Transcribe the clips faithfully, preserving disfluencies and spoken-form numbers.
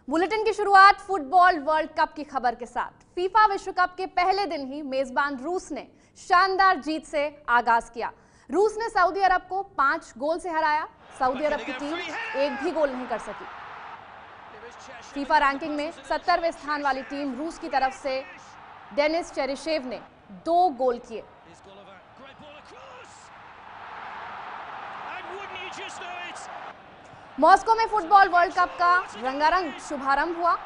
Bulletin की शुरुआत football world cup की खबर के साथ। फीफा विश्व कप के पहले दिन ही मेजबान रूस ने शानदार जीत से आगाज किया। रूस ने सऊदी अरब को पांच गोल से हराया। सऊदी अरब की टीम एक भी गोल नहीं कर सकी। फीफा रैंकिंग में सत्तरवें स्थान वाली टीम रूस की तरफ से डेनिस चेरिशेव ने दो गोल किए। मॉस्को में फुटबॉल वर्ल्ड कप का रंगारंग शुभारंभ हुआ।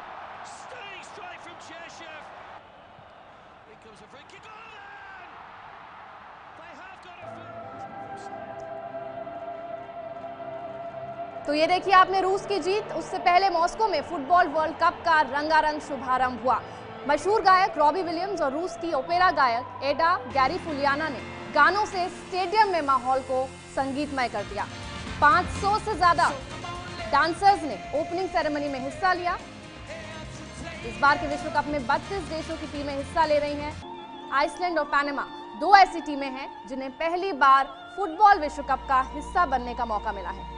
तो ये देखिए आपने रूस की जीत। उससे पहले मॉस्को में फुटबॉल वर्ल्ड कप का रंगारंग शुभारंभ हुआ। मशहूर गायक रॉबी विलियम्स और रूस की ओपेरा गायक एडा गैरीफुलियाना ने गानों से स्टेडियम में माहौल को संगीतमय कर दिया। पाँच सौ से ज्यादा डांसर्स ने ओपनिंग सेरेमनी में हिस्सा लिया। इस बार के विश्व कप में बत्तीस देशों की टीमें हिस्सा ले रही हैं। आइसलैंड और पैनामा दो ऐसी टीमें हैं जिन्हें पहली बार फुटबॉल विश्व कप का हिस्सा बनने का मौका मिला है।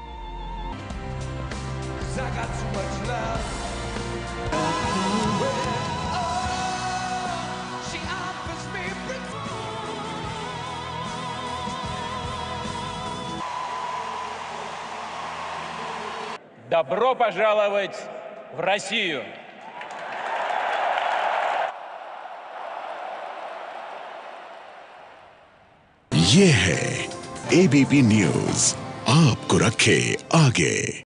Добро пожаловать в Россию! ये है एबीपी न्यूज़, आपको रखे आगे।